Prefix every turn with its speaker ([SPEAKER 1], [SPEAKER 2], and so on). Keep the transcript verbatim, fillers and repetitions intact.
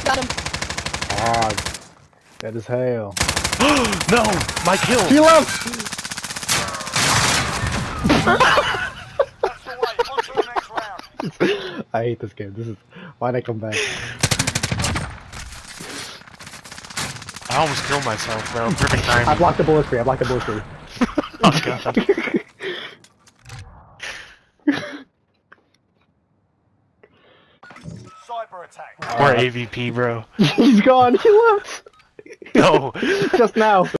[SPEAKER 1] Got him.
[SPEAKER 2] Ah, that is hell.
[SPEAKER 3] No! My kill!
[SPEAKER 2] He left!
[SPEAKER 4] That's the way. On to the next round.
[SPEAKER 2] I hate this game. This is why'd I come back?
[SPEAKER 3] I almost killed myself, bro. Perfect timing.
[SPEAKER 2] I blocked the bullets free. I blocked the bullets free.
[SPEAKER 3] Oh god.
[SPEAKER 4] Cyber attack.
[SPEAKER 3] Or A V P, bro.
[SPEAKER 2] He's gone. He left.
[SPEAKER 3] No.
[SPEAKER 2] Just now.